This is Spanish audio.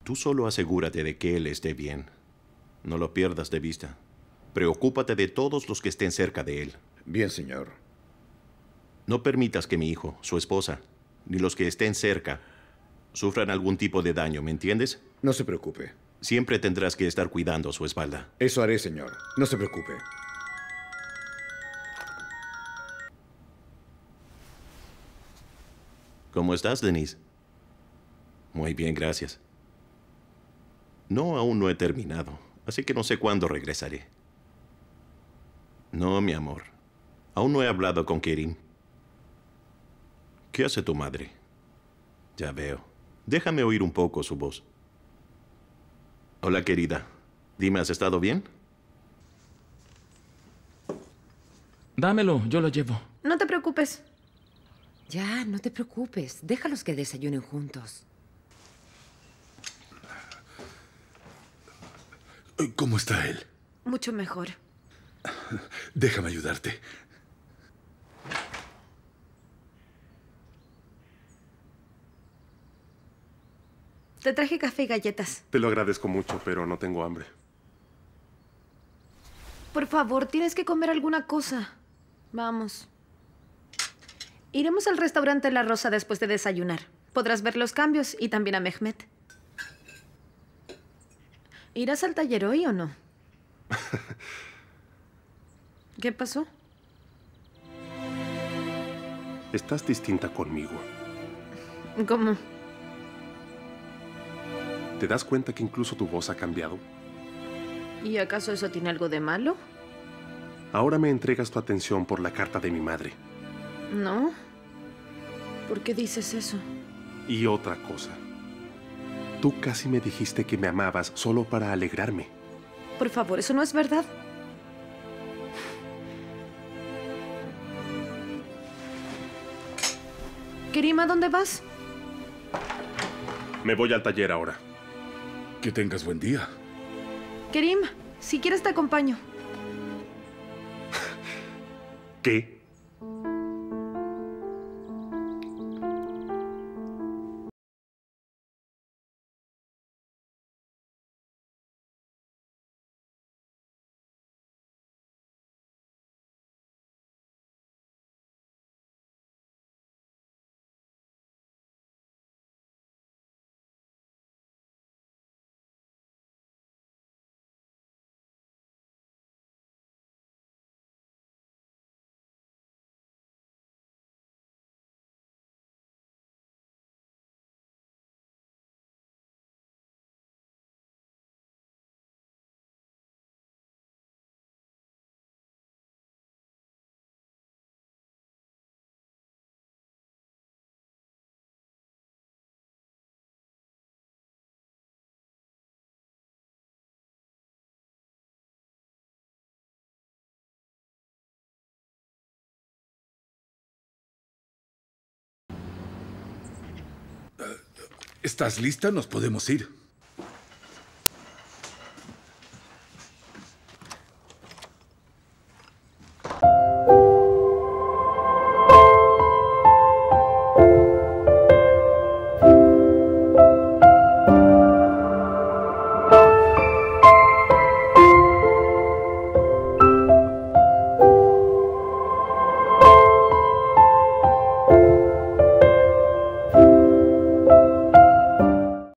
Tú solo asegúrate de que él esté bien. No lo pierdas de vista. Preocúpate de todos los que estén cerca de él. Bien, señor. No permitas que mi hijo, su esposa, ni los que estén cerca sufran algún tipo de daño, ¿me entiendes? No se preocupe. Siempre tendrás que estar cuidando su espalda. Eso haré, señor. No se preocupe. ¿Cómo estás, Denise? Muy bien, gracias. No, aún no he terminado, así que no sé cuándo regresaré. No, mi amor. Aún no he hablado con Kerim. ¿Qué hace tu madre? Ya veo. Déjame oír un poco su voz. Hola, querida. Dime, ¿has estado bien? Dámelo, yo lo llevo. No te preocupes. Ya, no te preocupes. Déjalos que desayunen juntos. ¿Cómo está él? Mucho mejor. Déjame ayudarte. Te traje café y galletas. Te lo agradezco mucho, pero no tengo hambre. Por favor, tienes que comer alguna cosa. Vamos. Iremos al restaurante La Rosa después de desayunar. Podrás ver los cambios y también a Mehmet. ¿Irás al taller hoy o no? ¿Qué pasó? Estás distinta conmigo. ¿Cómo? ¿Te das cuenta que incluso tu voz ha cambiado? ¿Y acaso eso tiene algo de malo? Ahora me entregas tu atención por la carta de mi madre. No. ¿Por qué dices eso? Y otra cosa. Tú casi me dijiste que me amabas solo para alegrarme. Por favor, eso no es verdad. Kerim, ¿a dónde vas? Me voy al taller ahora. Que tengas buen día. Kerim, si quieres te acompaño. ¿Qué? ¿Estás lista? Nos podemos ir.